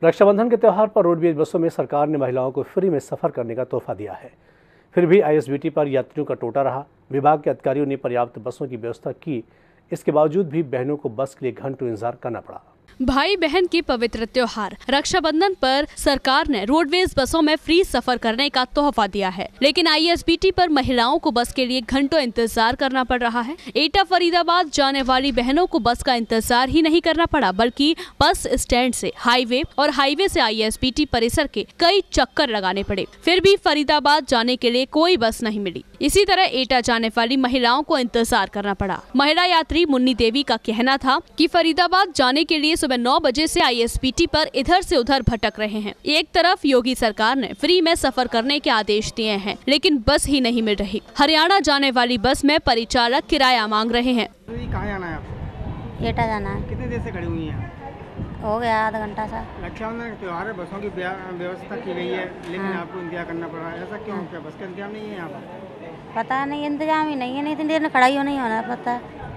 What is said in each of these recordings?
रक्षाबंधन के त्यौहार पर रोडवेज बसों में सरकार ने महिलाओं को फ्री में सफर करने का तोहफा दिया है। फिर भी आईएसबीटी पर यात्रियों का टोटा रहा। विभाग के अधिकारियों ने पर्याप्त बसों की व्यवस्था की, इसके बावजूद भी बहनों को बस के लिए घंटों इंतजार करना पड़ा। भाई बहन के पवित्र त्योहार रक्षाबंधन पर सरकार ने रोडवेज बसों में फ्री सफर करने का तोहफा दिया है, लेकिन आईएसबीटी पर महिलाओं को बस के लिए घंटों इंतजार करना पड़ रहा है। एटा फरीदाबाद जाने वाली बहनों को बस का इंतजार ही नहीं करना पड़ा, बल्कि बस स्टैंड से हाईवे और हाईवे से आईएसबीटी परिसर के कई चक्कर लगाने पड़े। फिर भी फरीदाबाद जाने के लिए कोई बस नहीं मिली। इसी तरह एटा जाने वाली महिलाओं को इंतजार करना पड़ा। महिला यात्री मुन्नी देवी का कहना था कि फरीदाबाद जाने के लिए सुबह 9 बजे से आईएसबीटी पर इधर से उधर भटक रहे हैं। एक तरफ योगी सरकार ने फ्री में सफर करने के आदेश दिए हैं, लेकिन बस ही नहीं मिल रही। हरियाणा जाने वाली बस में परिचालक किराया मांग रहे हैं। कहाँ जाना है आपको? एटा जाना है। कितनी देर से खड़ी हुई हैं? हो गया आधा घंटा सा। रक्षाबंधन के त्योहार है, बसों की व्यवस्था की गई है, लेकिन आपको इंतजार करना पड़ रहा है, ऐसा क्यों? क्या बस का इंतजाम नहीं है यहाँ पर? पता नहीं, इंतजाम ही नहीं है, नहीं इतनी देर में खड़ा ही नहीं होना पता।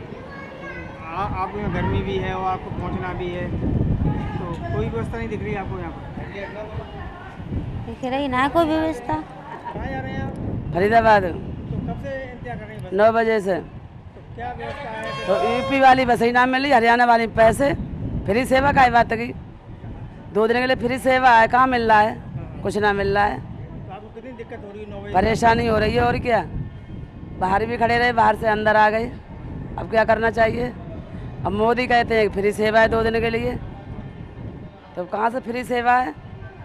आपको यहाँ गर्मी भी है और आपको पहुँचना भी है, तो कोई व्यवस्था नहीं दिख रही है आपको यहाँ पर? दिख रही ना कोई व्यवस्था। कहाँ जा रहे हैं आप? फरीदाबाद। तो कब से इंतजार कर रहे हैं? 9 बजे से। तो क्या व्यवस्था है? तो यूपी वाली बस ही ना मिली, हरियाणा वाली पैसे फ्री सेवा का बात की। 2 दिन के लिए फ्री सेवा है, कहाँ मिल रहा है? कुछ ना मिल रहा है। तो आपको कितनी दिक्कत हो रही है? 9 बजे परेशानी हो रही है, और क्या। बाहर भी खड़े रहे, बाहर से अंदर आ गए। अब क्या करना चाहिए? अब मोदी कहते हैं फ्री सेवा है 2 दिन के लिए, तो कहाँ से फ्री सेवा है?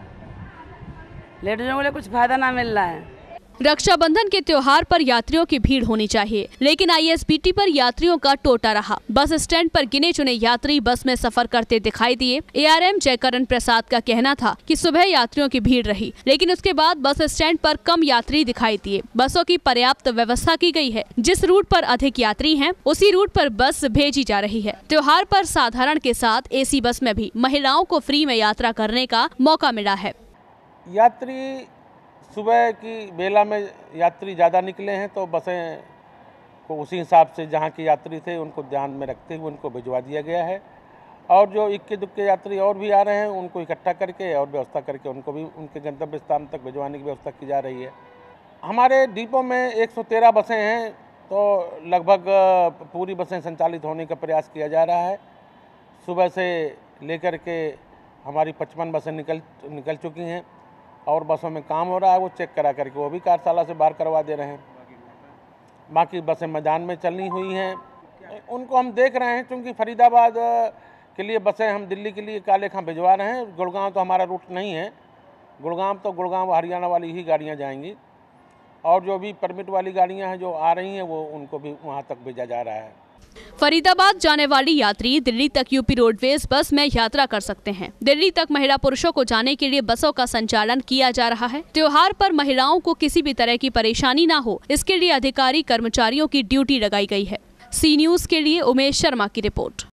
लेडीजों के लिए कुछ फायदा ना मिल रहा है। रक्षाबंधन के त्योहार पर यात्रियों की भीड़ होनी चाहिए, लेकिन आईएसबीटी पर यात्रियों का टोटा रहा। बस स्टैंड पर गिने चुने यात्री बस में सफर करते दिखाई दिए। एआरएम जयकरण प्रसाद का कहना था कि सुबह यात्रियों की भीड़ रही, लेकिन उसके बाद बस स्टैंड पर कम यात्री दिखाई दिए। बसों की पर्याप्त व्यवस्था की गई है। जिस रूट पर अधिक यात्री हैं, उसी रूट पर बस भेजी जा रही है। त्योहार पर साधारण के साथ एसी बस में भी महिलाओं को फ्री में यात्रा करने का मौका मिला है। यात्री सुबह की बेला में यात्री ज़्यादा निकले हैं, तो बसें को उसी हिसाब से जहां के यात्री थे उनको ध्यान में रखते हुए उनको भिजवा दिया गया है। और जो इक्के दुक्के यात्री और भी आ रहे हैं, उनको इकट्ठा करके और व्यवस्था करके उनको भी उनके गंतव्य स्थान तक भिजवाने की व्यवस्था की जा रही है। हमारे डिपो में 113 बसें हैं, तो लगभग पूरी बसें संचालित होने का प्रयास किया जा रहा है। सुबह से लेकर के हमारी 55 बसें निकल चुकी हैं और बसों में काम हो रहा है, वो चेक करा करके वो भी कार्यशाला से बाहर करवा दे रहे हैं। बाकी बसें मैदान में चलनी हुई हैं, उनको हम देख रहे हैं, क्योंकि फरीदाबाद के लिए बसें हम दिल्ली के लिए काले खां भिजवा रहे हैं। गुड़गांव तो हमारा रूट नहीं है, गुड़गांव हरियाणा वाली ही गाड़ियां जाएंगी, और जो भी परमिट वाली गाड़ियां हैं जो आ रही हैं वो उनको भी वहाँ तक भेजा जा रहा है। फरीदाबाद जाने वाली यात्री दिल्ली तक यूपी रोडवेज बस में यात्रा कर सकते हैं। दिल्ली तक महिला पुरुषों को जाने के लिए बसों का संचालन किया जा रहा है। त्योहार पर महिलाओं को किसी भी तरह की परेशानी ना हो, इसके लिए अधिकारी कर्मचारियों की ड्यूटी लगाई गई है। सी न्यूज़ के लिए उमेश शर्मा की रिपोर्ट।